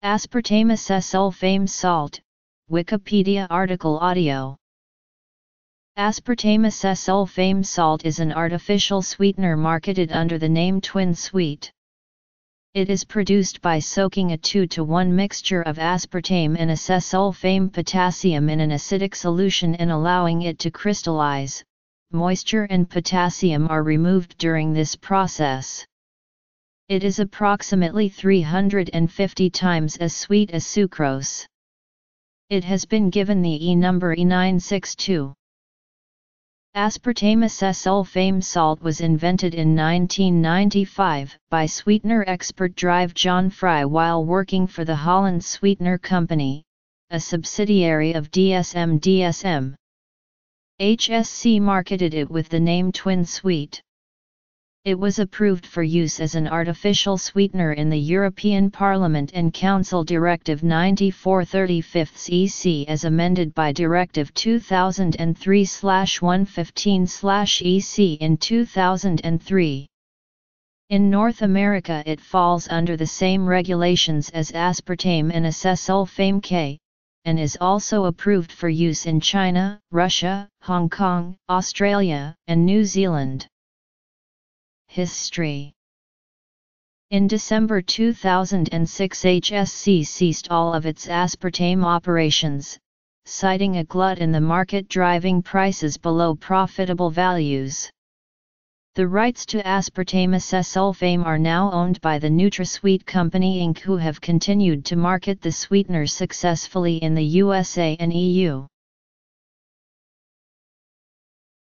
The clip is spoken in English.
Aspartame acesulfame salt, Wikipedia article audio. Aspartame acesulfame salt is an artificial sweetener marketed under the name Twin Sweet. It is produced by soaking a 2-to-1 mixture of aspartame and acesulfame potassium in an acidic solution and allowing it to crystallize. Moisture and potassium are removed during this process. It is approximately 350 times as sweet as sucrose. It has been given the E number E962. Aspartame acesulfame salt was invented in 1995 by sweetener expert Drive John Fry while working for the Holland Sweetener Company, a subsidiary of DSM. HSC marketed it with the name Twin Sweet. It was approved for use as an artificial sweetener in the European Parliament and Council Directive 94/35 EC as amended by Directive 2003/115/EC in 2003. In North America it falls under the same regulations as aspartame and acesulfame K, and is also approved for use in China, Russia, Hong Kong, Australia, and New Zealand. History. In December 2006 HSC ceased all of its aspartame operations, citing a glut in the market driving prices below profitable values. The rights to aspartame acesulfame are now owned by the NutraSweet Company Inc., who have continued to market the sweetener successfully in the USA and EU.